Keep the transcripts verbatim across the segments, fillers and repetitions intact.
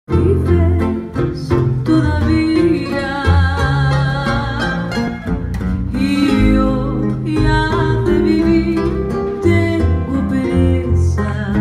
Vives todavía y yo ya de vivir tengo pereza.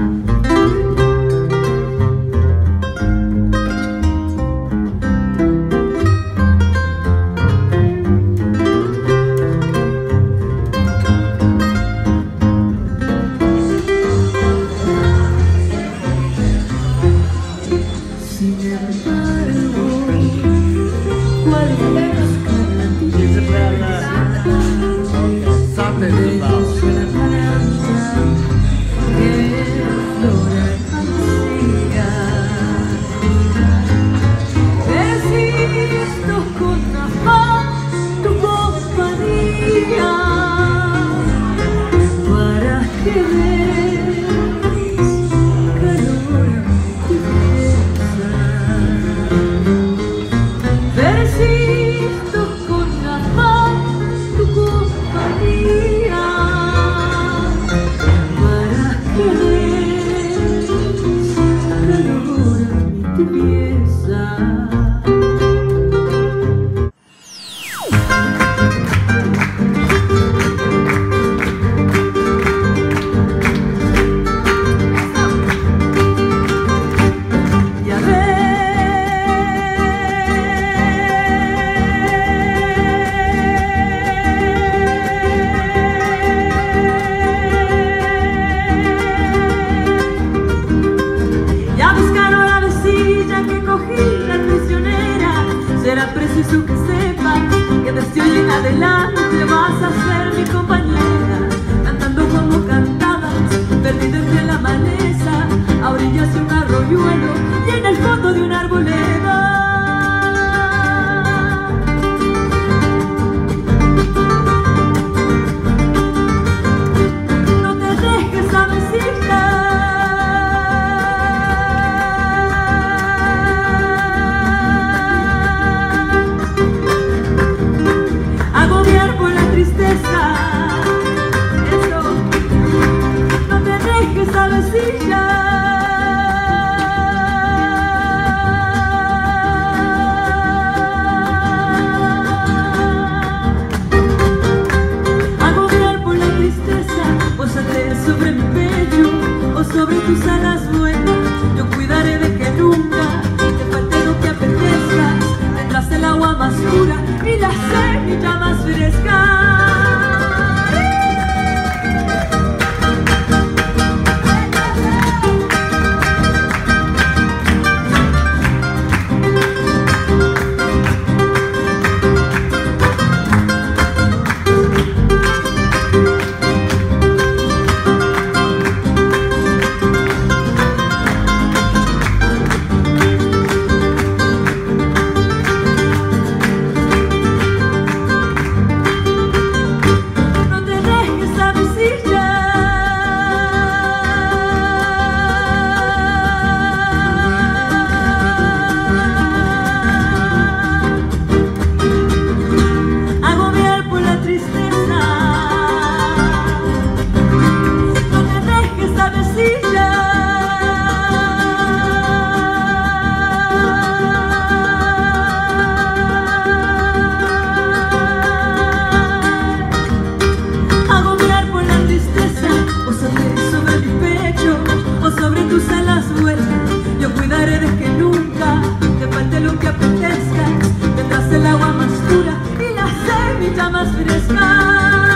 Sin embargo, ¿cuál es la Persisto con afán tu compañía para que des calor a mi pieza. Persisto con afán tu compañía para que des calor a mi pieza. Será preciso que sepas que desde hoy en adelante vas a ser mi compañera, cantando como cantabas, perdida entre la maleza, a orillas de un arroyuelo y en el fondo de una arboleda. No te dejes avecillar. Sobre mi pecho o sobre tus alas vuelas, yo cuidaré de que nunca te falte lo que apetezca. Tendrás el agua más pura y la semilla más fresca. Yo cuidaré de que nunca te falte lo que apetezca. Tendrás el agua más pura y la semilla más fresca.